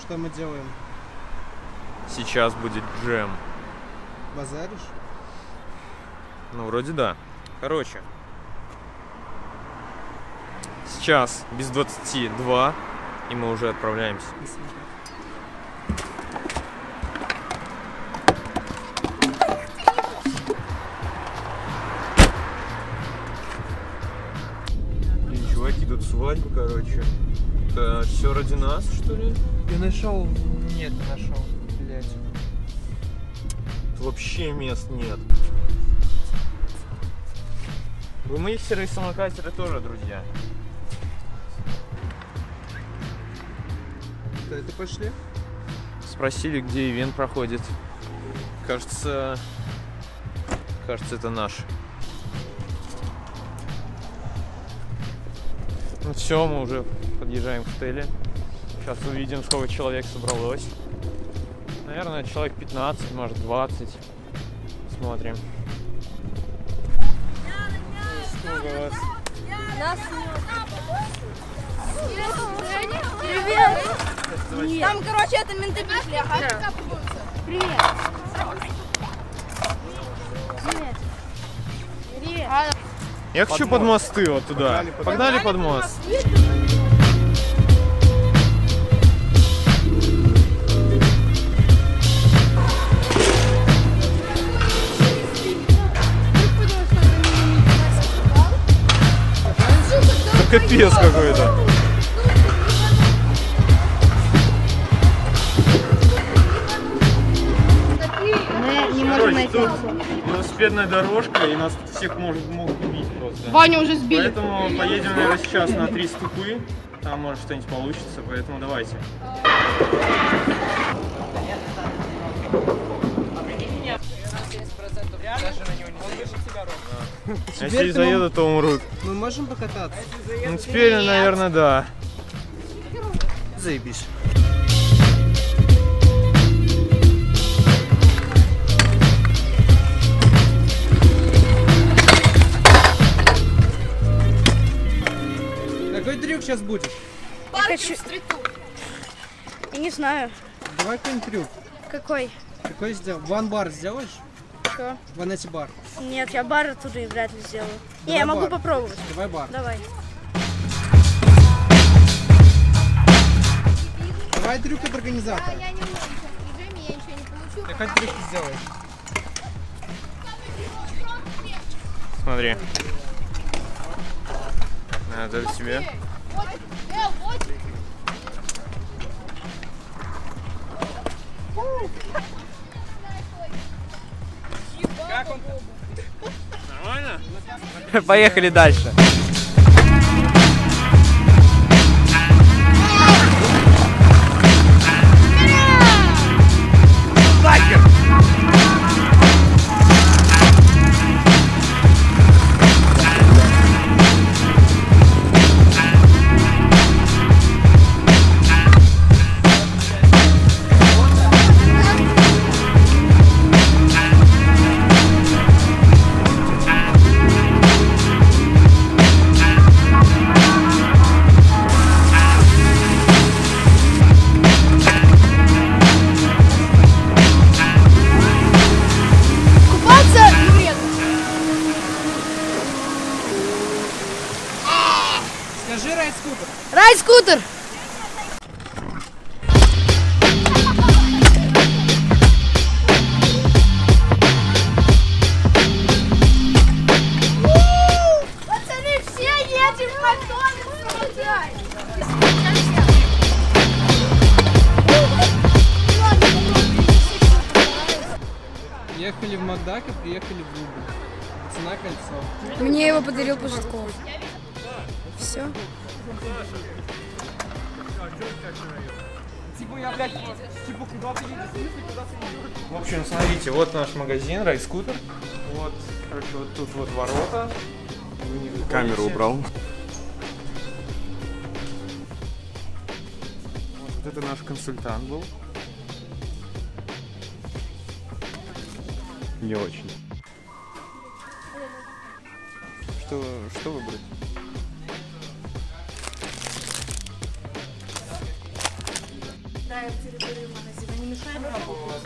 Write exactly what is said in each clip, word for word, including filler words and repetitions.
Что мы делаем? Сейчас будет джем. Базаришь? Ну, вроде да. Короче. Сейчас без двадцати два, и мы уже отправляемся. Блин, чуваки, тут свадьба, короче. Это все ради нас, что ли? Я нашел. Нет, не нашел. Блять. Вообще мест нет. БМХеры и самокатеры тоже, друзья. Это пошли? Спросили, где ивент проходит. Кажется, кажется, это наш. Ну все, мы уже подъезжаем к отелю. Сейчас увидим, сколько человек собралось. Наверное, человек пятнадцать, может двадцать. Смотрим. Сколько у вас? Нас Привет! Привет! Там, короче, это менты пришли, ага. Привет! Привет! Привет! Я хочу под мосты вот туда. Погнали, Погнали под мост. Капец какой-то. Мы не можем Короче, найти. тут велосипедная дорожка, и нас тут всех может, могут убить просто. Ваню уже сбили. Поэтому поедем, наверное, сейчас на три ступы. Там может что-нибудь получится, поэтому давайте. А если заедут, то умрут. Мы можем покататься? Ну теперь, наверное, да. Заебись. Какой трюк сейчас будет? Я хочу... Я не знаю. Давай какой-нибудь трюк. Какой? Какой сделал? Ван бар сделаешь? Что? Ванесси бар. Нет, я бар оттуда и вряд ли сделаю. Давай Не, я могу бар. попробовать. Давай бар. Давай. Давай трюк от организатора. Я не умею, Джейми, я ничего не получу. Какой трюк ты сделаешь? Смотри. Надо тебе. Как он? Нормально? Поехали дальше. Скажи райскутер. Райскутер! Пацаны, все едем в Макдональдс! Ехали в Макдак и приехали в Рубль. Цена кольцо. Мне его подарил Пожитков. Все. В общем, смотрите, вот наш магазин, райскутер. Вот, короче, вот тут вот ворота. Камеру убрал. Вот, вот это наш консультант был. Не очень. Что, что выбрать? покидаем территорию магазина. Не мешаем работать.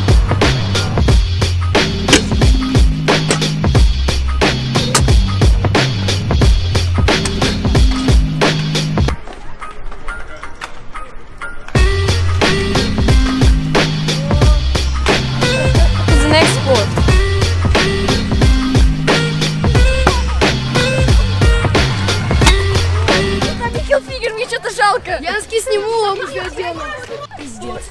Фигер, мне что-то жалко. Я носки сниму, он все сделал. Пиздец.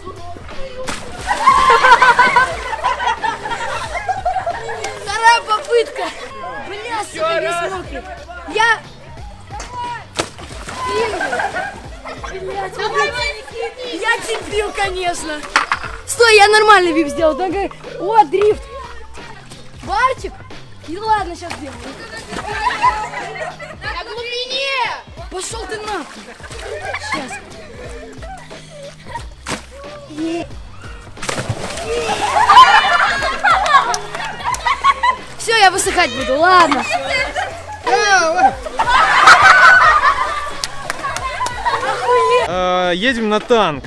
Вторая попытка. Бля, сука, не смотрит. Я... Блядь, я дебил, конечно. Стой, я нормальный вип сделал. Такой, о, дрифт. Барчик. И ладно, сейчас сделаю. На глубине! Пошел ты нахуй. Сейчас. Все, я высыхать буду, ладно. Э, едем на танк.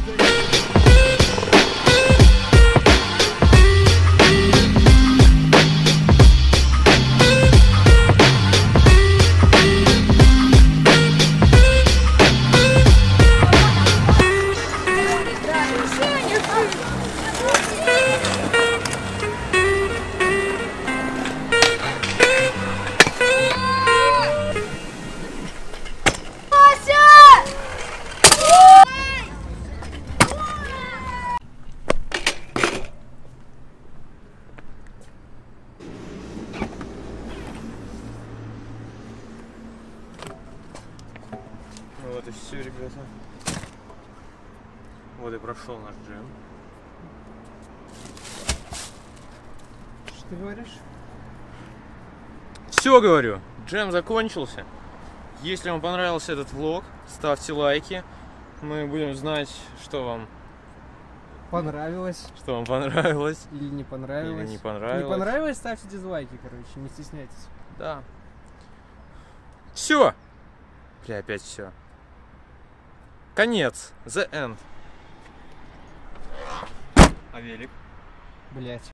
Ну вот и все, ребята. Вот и прошел наш джем. Что ты говоришь? Все, говорю, джем закончился. Если вам понравился этот влог, ставьте лайки. Мы будем знать, что вам Понравилось что вам понравилось или не понравилось. или не понравилось. Не понравилось, ставьте дизлайки, короче, не стесняйтесь. Да. Все. Бля, опять все. Конец. The end. А велик? Блять.